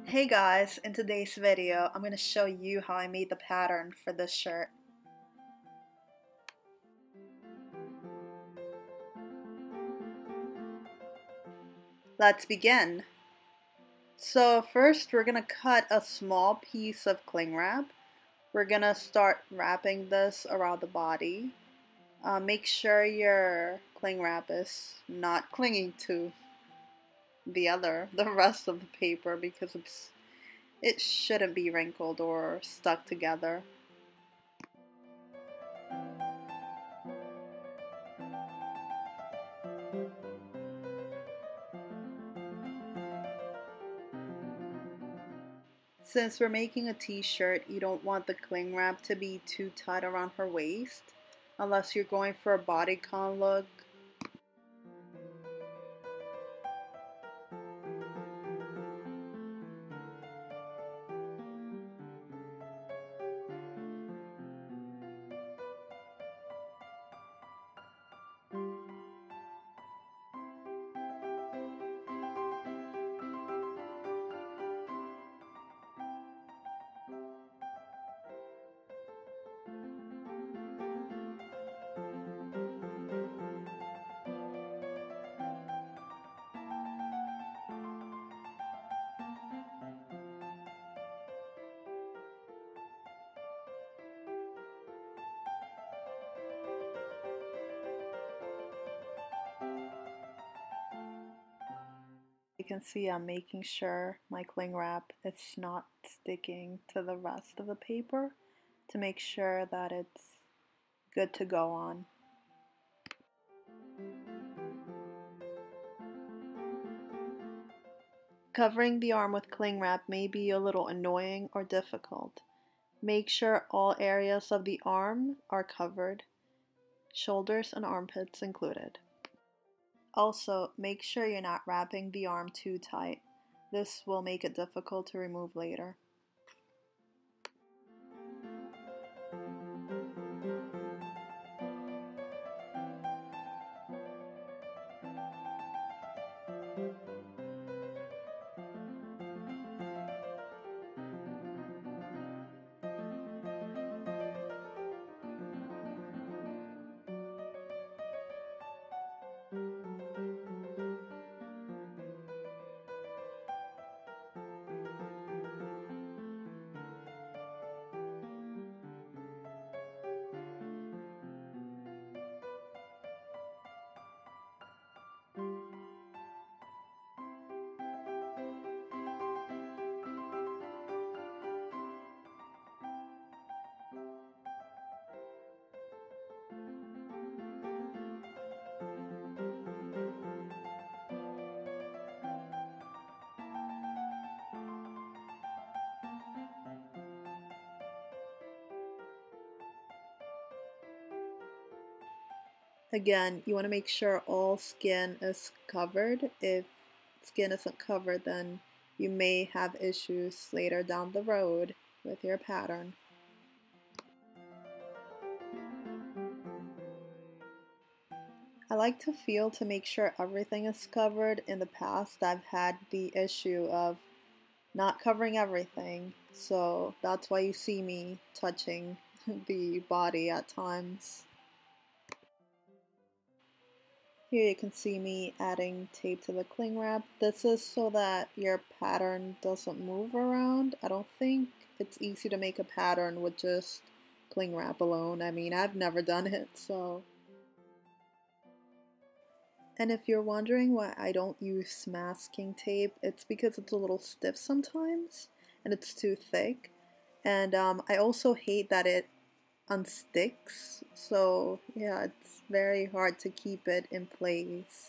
Hey guys, in today's video, I'm going to show you how I made the pattern for this shirt. Let's begin. So first we're going to cut a small piece of cling wrap. We're going to start wrapping this around the body. Make sure your cling wrap is not clinging to the rest of the paper because it shouldn't be wrinkled or stuck together. Since we're making a t-shirt, you don't want the cling wrap to be too tight around her waist, unless you're going for a bodycon look. You can see I'm making sure my cling wrap is not sticking to the rest of the paper to make sure that it's good to go on. Covering the arm with cling wrap may be a little annoying or difficult. Make sure all areas of the arm are covered, shoulders and armpits included. Also, make sure you're not wrapping the arm too tight. This will make it difficult to remove later. Again, you want to make sure all skin is covered. If skin isn't covered, then you may have issues later down the road with your pattern. I like to feel to make sure everything is covered. In the past, I've had the issue of not covering everything, so that's why you see me touching the body at times. Here you can see me adding tape to the cling wrap. This is so that your pattern doesn't move around. I don't think it's easy to make a pattern with just cling wrap alone. I mean, I've never done it, so. And if you're wondering why I don't use masking tape, it's because it's a little stiff sometimes and it's too thick. And I also hate that it unsticks, so yeah, it's very hard to keep it in place.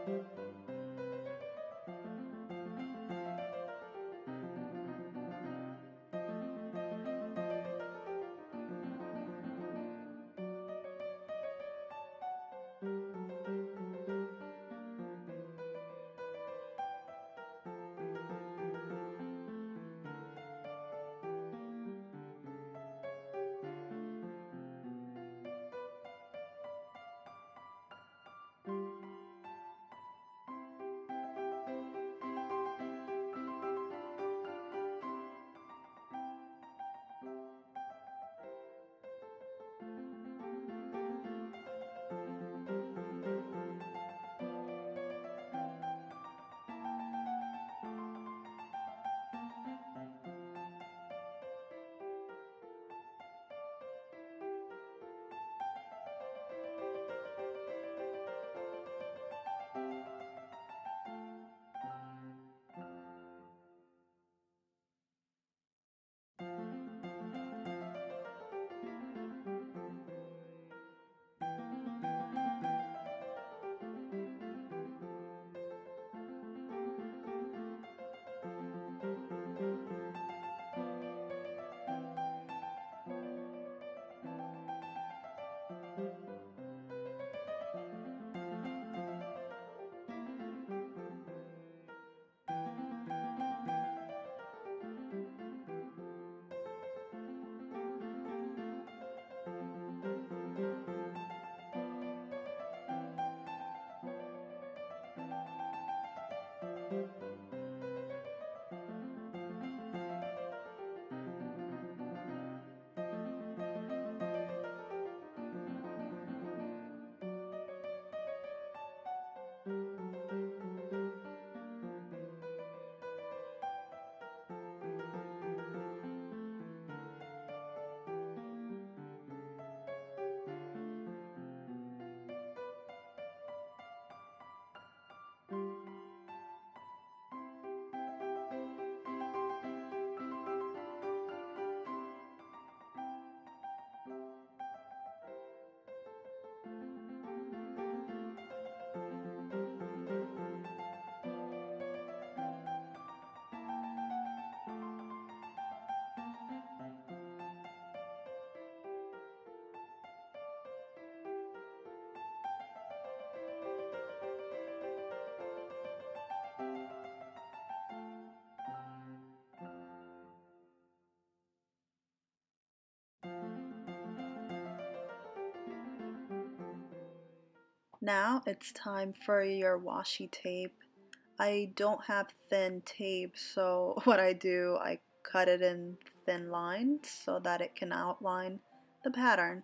Now it's time for your washi tape. I don't have thin tape, so what I do, I cut it in thin lines so that it can outline the pattern.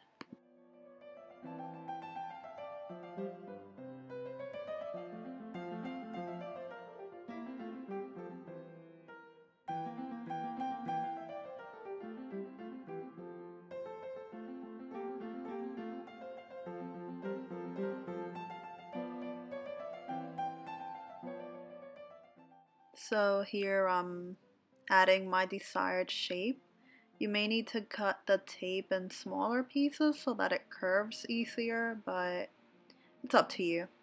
So here I'm adding my desired shape. You may need to cut the tape in smaller pieces so that it curves easier, but it's up to you.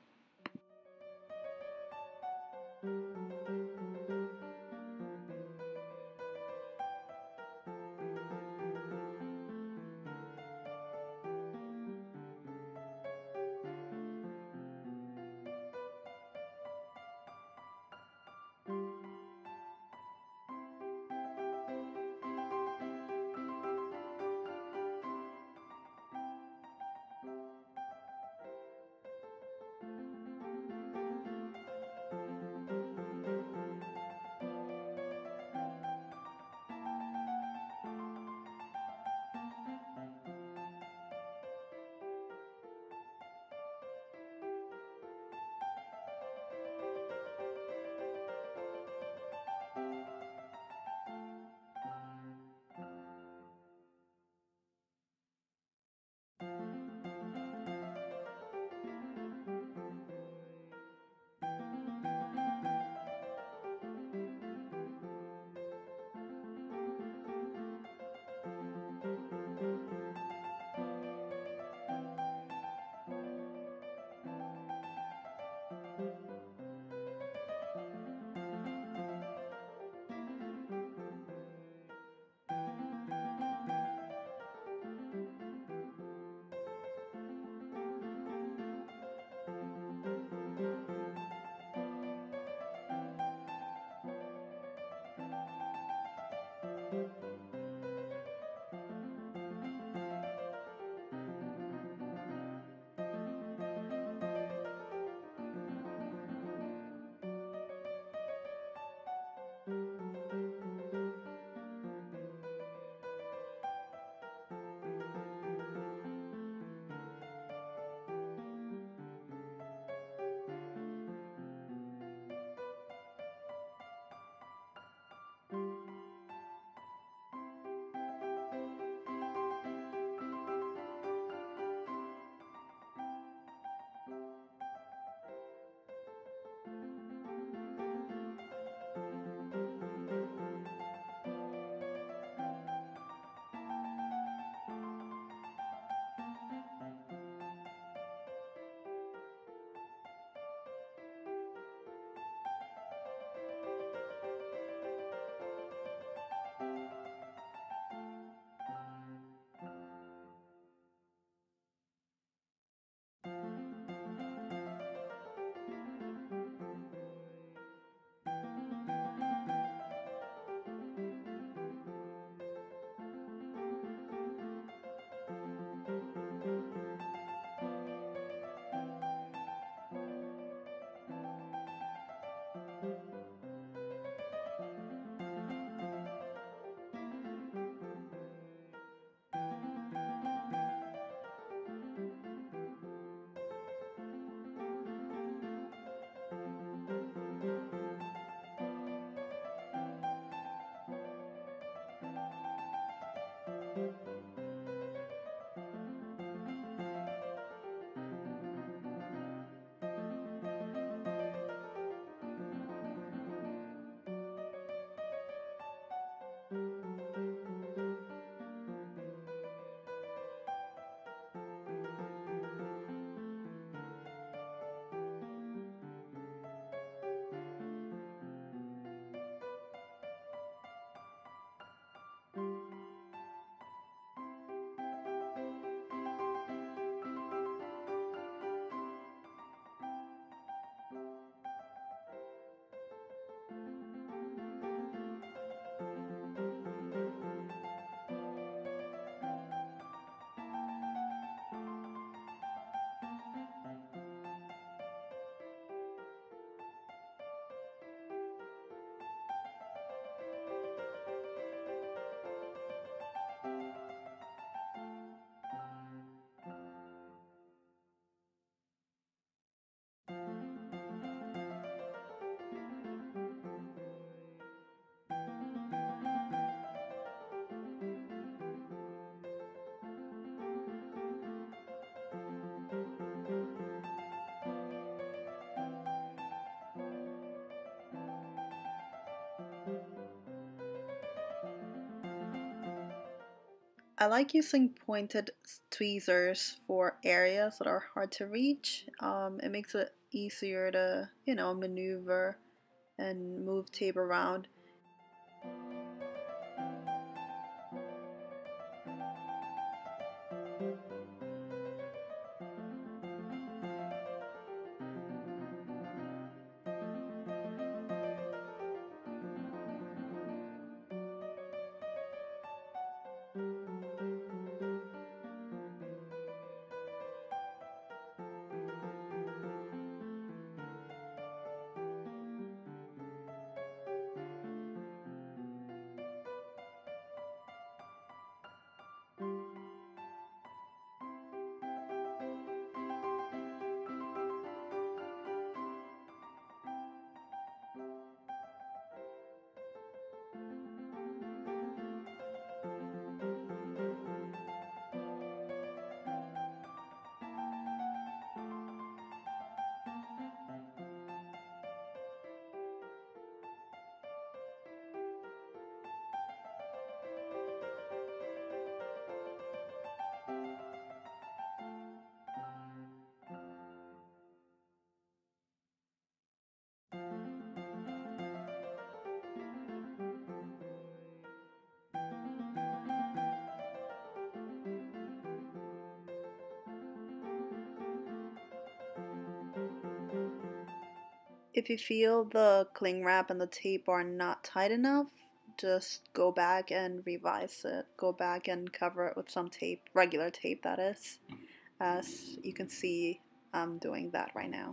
I like using pointed tweezers for areas that are hard to reach. It makes it easier to, maneuver and move tape around. If you feel the cling wrap and the tape are not tight enough, just go back and revise it. Go back and cover it with some tape, regular tape that is. As you can see, I'm doing that right now.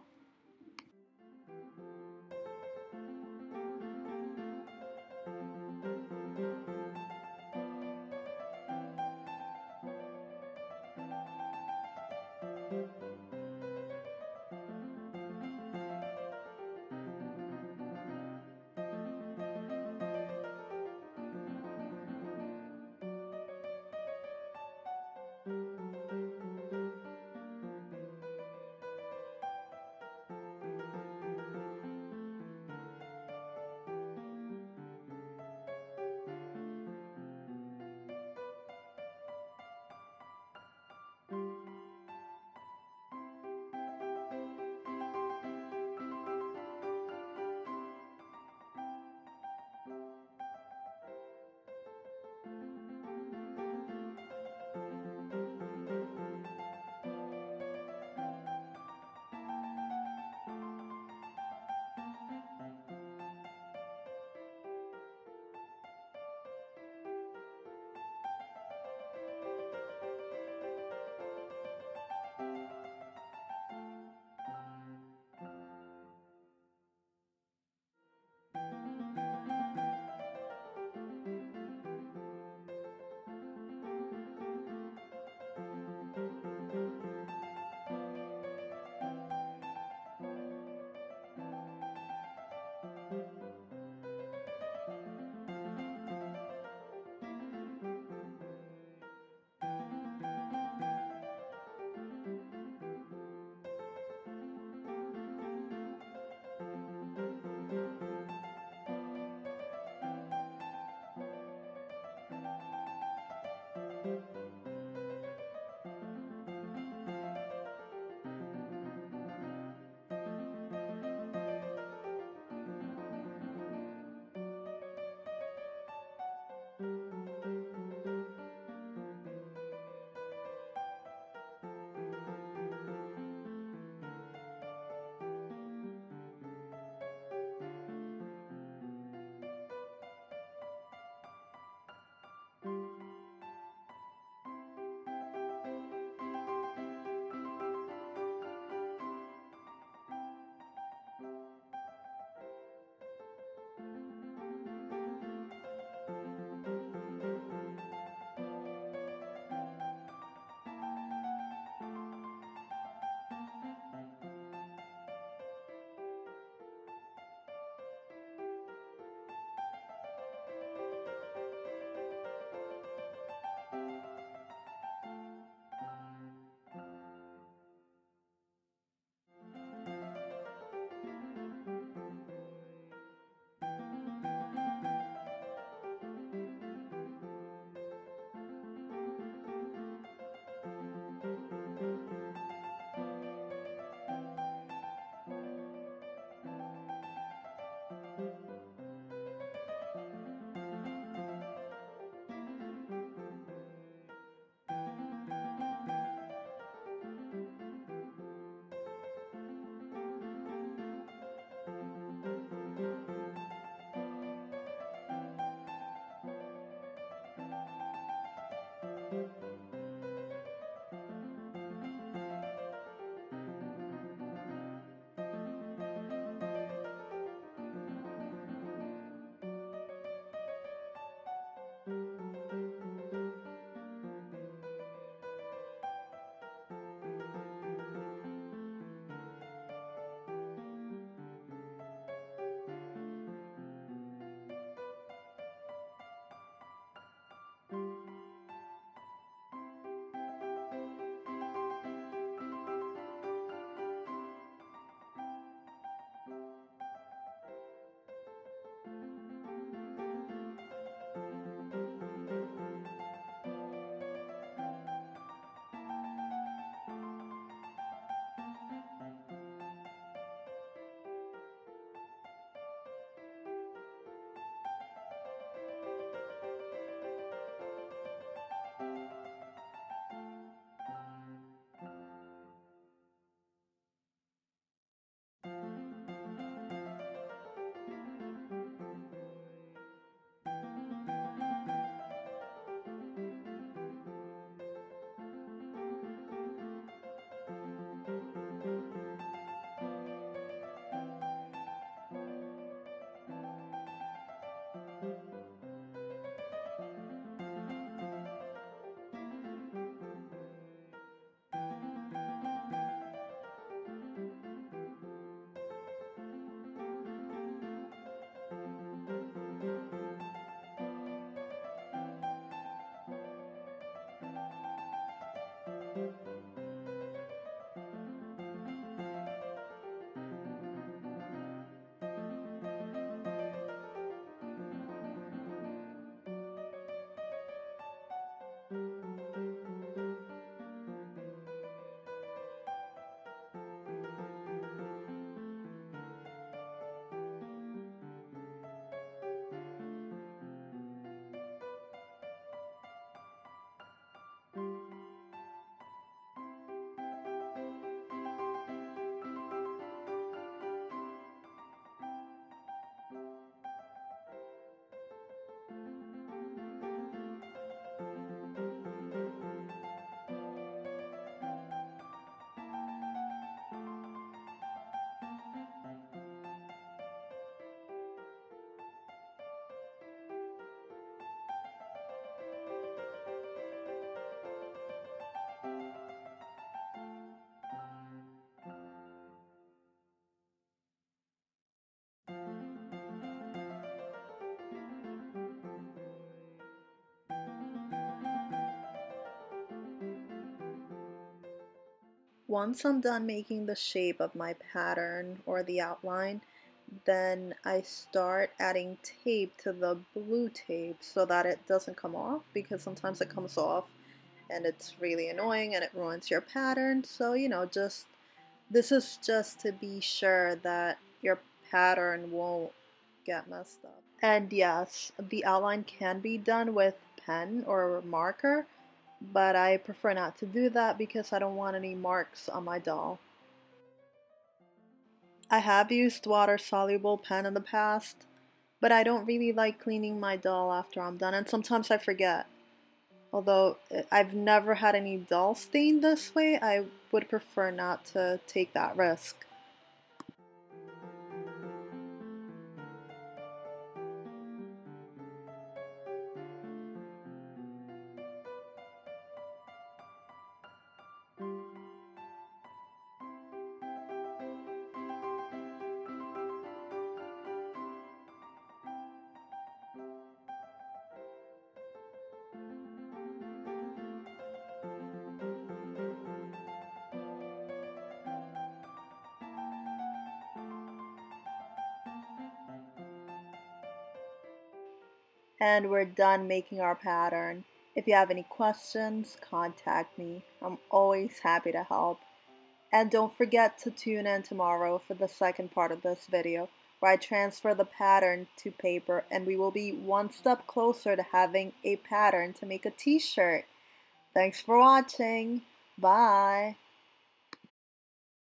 Once I'm done making the shape of my pattern or the outline, then I start adding tape to the blue tape so that it doesn't come off, because sometimes it comes off and it's really annoying and it ruins your pattern. So, this is just to be sure that your pattern won't get messed up. And yes, the outline can be done with pen or marker, but I prefer not to do that because I don't want any marks on my doll. I have used water-soluble pen in the past, but I don't really like cleaning my doll after I'm done, and sometimes I forget. Although I've never had any doll stain this way, I would prefer not to take that risk. And we're done making our pattern. If you have any questions, contact me. I'm always happy to help. And don't forget to tune in tomorrow for the second part of this video, where I transfer the pattern to paper and we will be one step closer to having a pattern to make a t-shirt. Thanks for watching. Bye.